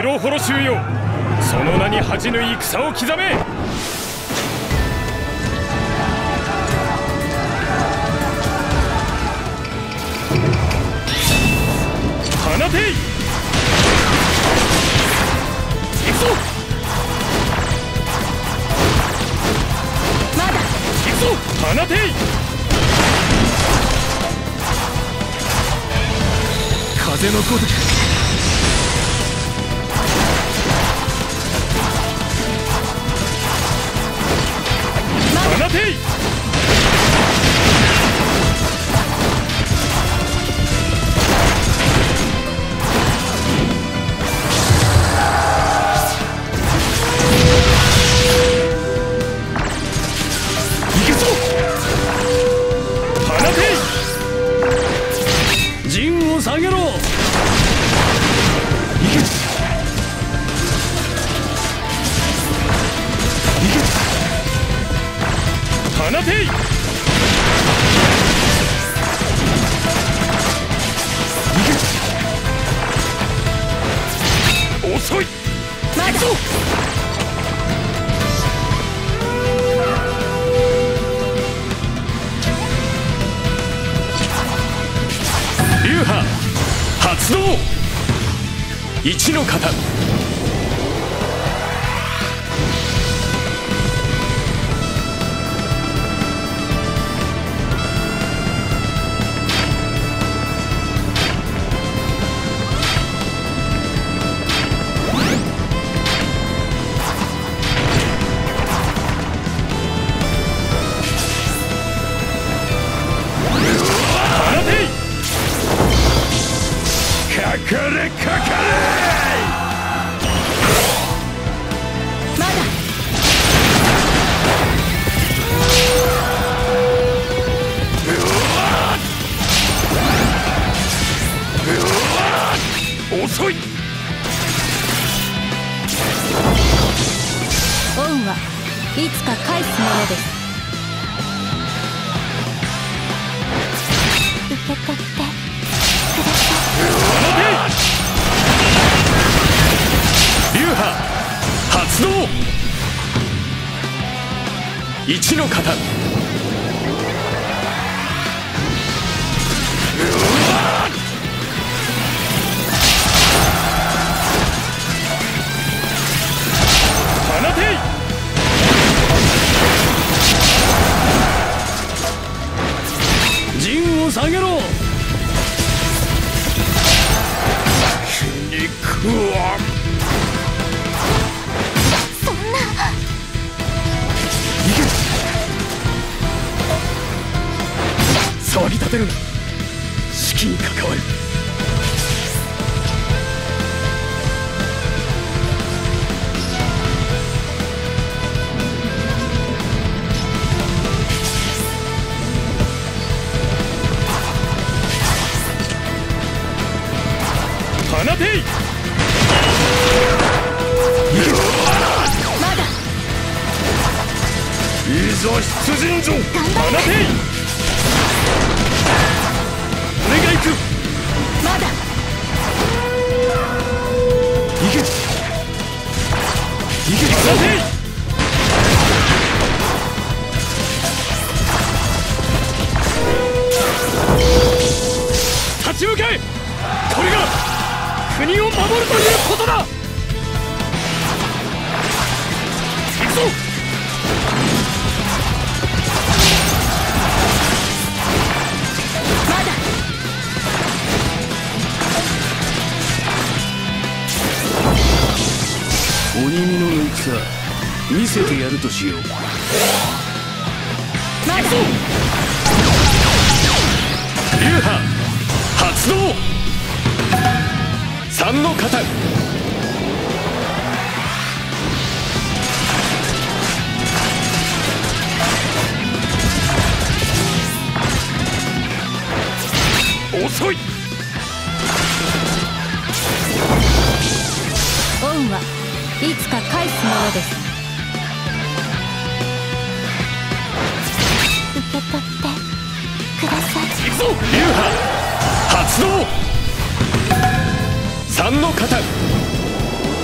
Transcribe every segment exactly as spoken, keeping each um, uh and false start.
黒幌衆よ、その名に恥じぬ戦を刻め。放てい。行くぞ。 まだ行くぞ。放てい。風のごとく。放てい。行くぞ。放てい。陣を下げろ。行け。行け。放てい。遅い。 まだ行くぞ。流派発動。一の型。かかれかかれ。 まだ遅い。 恩はいつか返すものです。受け取ってください。 流派発動。一の型。放てい。陣を下げろ。肉はそんな。 行け。騒ぎ立てるな。士気に関わる。放てい。 まだいざ出陣ぞ。放てい。俺が行く。 まだ行け。行け。放てい。立ち向かえ。これが国を守るということだ。行くぞ。 まだ鬼見の戦見せてやるとしよう。 まだ流派発動。三の型。遅い。 恩はいつか返すものです。受け取ってください。 行くぞ。流派発動。三の型。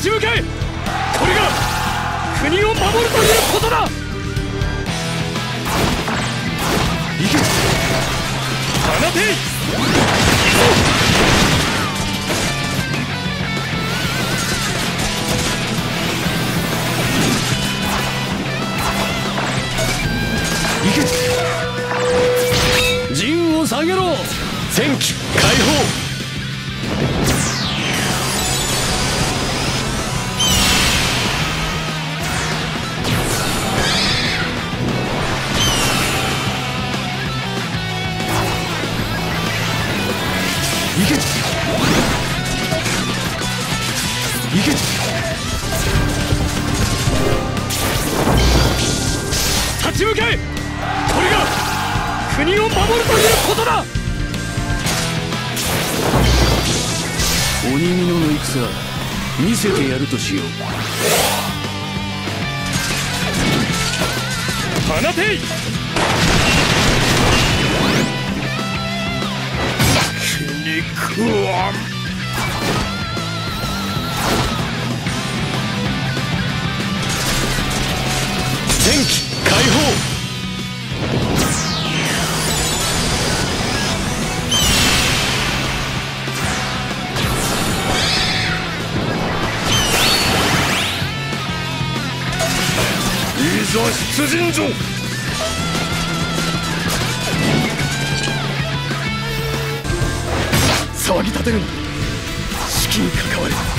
ち向かえ。これが国を守るということだ。行け。放てい。行け。陣を下げろ。戦機解放。行け。行け。立ち向かえ。これが国を守るということだ。鬼美濃の戦見せてやるとしよう。放てい。気に食わん。戦機解放。いざ出陣ぞ。騒ぎ立てるな。士気に関わる。